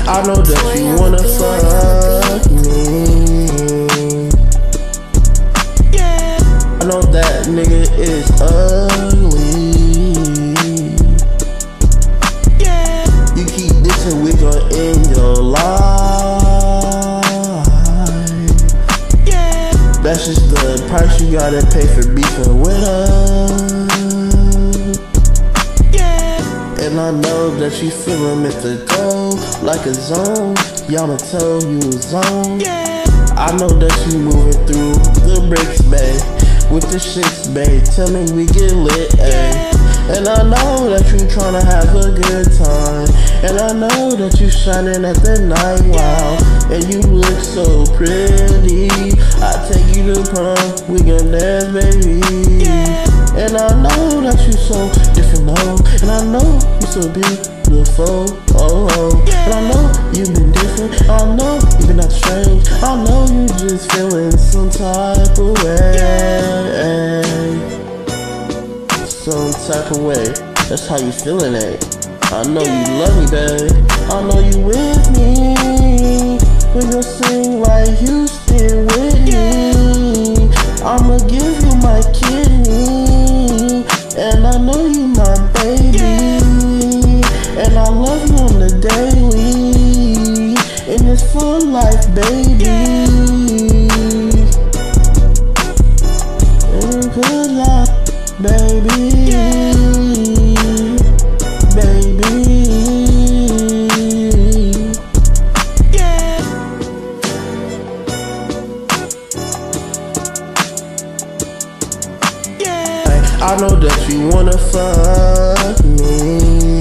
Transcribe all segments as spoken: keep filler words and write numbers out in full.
I know that you wanna fuck me. I know that nigga is ugly. You keep dissing, we gon' end your life. That's just the price you gotta pay for beefing with us. And I know that you feelin' it to go like a zone. Y'all tell you a zone. I know that you moving through the bricks, babe, with the shits, babe. Tell me we get lit, ayy. And I know that you tryna have a good time. And I know that you shining at the night, wow. And you look so pretty. I take you to prom, we gon' dance, baby. And I know that you so different, oh. And I know you so beautiful, oh, oh. And I know you've been different, I know you've been acting strange. I know you just feeling some type of way, some type of way. That's how you feeling, eh? I know you love me, babe. I know you with me. When you sing like Houston with me, I'ma give you my kidney. And I know you my baby. And I love you on the daily. And it's for life, baby. And good luck, baby. I know that you wanna fuck me.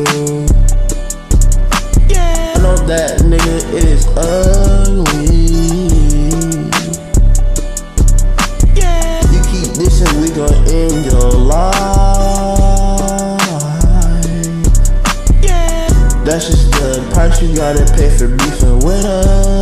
I know that nigga is ugly. You keep dissing, we gon' end your life. That's just the price you gotta pay for beefing with us.